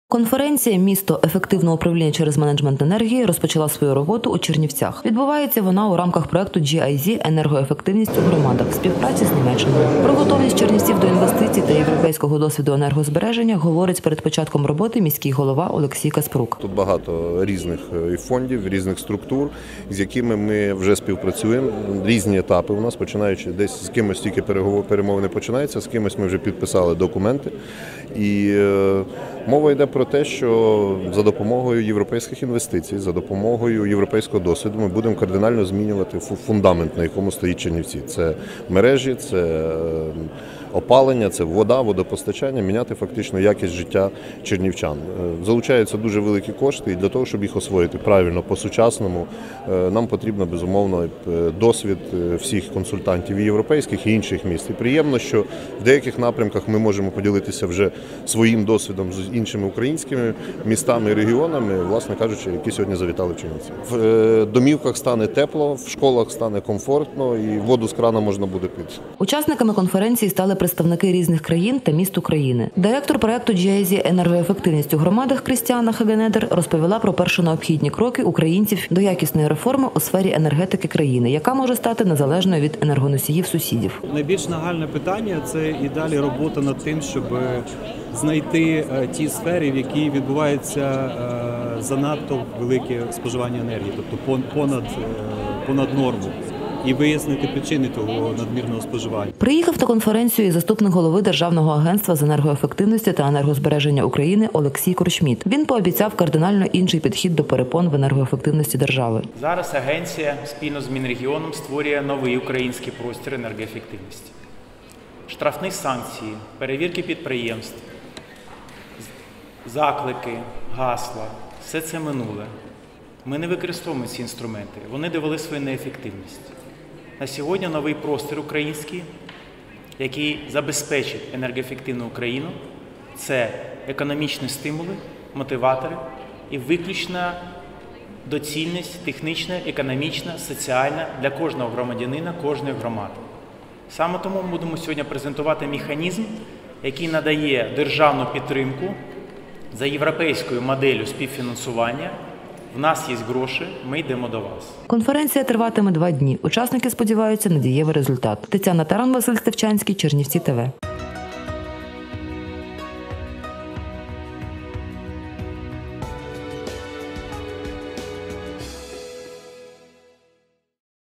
Конференція «Місто. Ефективне управління через менеджмент енергії» розпочала свою роботу у Чернівцях. Відбувається вона у рамках проекту GIZ «Енергоефективність у громадах» в співпраці з Німеччиною. Про готовність чернівців до інвестицій та європейського досвіду енергозбереження говорить перед початком роботи міський голова Олексій Каспрук. Тут багато різних фондів, різних структур, з якими ми вже співпрацюємо. Різні етапи у нас, починаючи десь з кимось тільки перемовини починаються, з кимось ми вже підписали документи. І мова йде про те, що за допомогою європейських інвестицій, за допомогою європейського досвіду ми будемо кардинально змінювати фундамент, на якому стоїть Чернівці. Це мережі, це опалення, це вода, водопостачання, міняти фактично якість життя чернівчан. Залучаються дуже великі кошти, і для того, щоб їх освоїти правильно, по-сучасному, нам потрібно, безумовно, досвід всіх консультантів і європейських, і інших міст. І приємно, що в деяких напрямках ми можемо поділитися вже своїм досвідом з іншими українськими містами і регіонами, власне кажучи, які сьогодні завітали в Чернівці. В домівках стане тепло, в школах стане комфортно і воду з крана можна буде пити. Учасниками конференції стали представники різних країн та міст України. Директор проекту GIZ «Енергоефективність у громадах» Крістіана Хагенедер розповіла про перші необхідні кроки українців до якісної реформи у сфері енергетики країни, яка може стати незалежною від енергоносіїв сусідів. Найбільш нагальне питання – це і далі робота над тим, щоб знайти ті сфери, в якій відбувається занадто велике споживання енергії, тобто понад норму. І вияснити причини того надмірного споживання. Приїхав на конференцію і заступник голови Державного агентства з енергоефективності та енергозбереження України Олексій Кручміт. Він пообіцяв кардинально інший підхід до перепон в енергоефективності держави. Зараз агенція спільно з Мінрегіоном створює новий український простір енергоефективності. Штрафні санкції, перевірки підприємств, заклики, гасла – все це минуле. Ми не використовуємо ці інструменти, вони довели свою неефективність. На сьогодні новий простір український, який забезпечить енергоефективну Україну, це економічні стимули, мотиватори і виключна доцільність технічна, економічна, соціальна для кожного громадянина, кожної громади. Саме тому ми будемо сьогодні презентувати механізм, який надає державну підтримку за європейською моделлю співфінансування. В нас є гроші, ми йдемо до вас. Конференція триватиме 2 дні. Учасники сподіваються на дієвий результат. Тетяна Таран, Василь Стефчанський, Чернівці ТВ.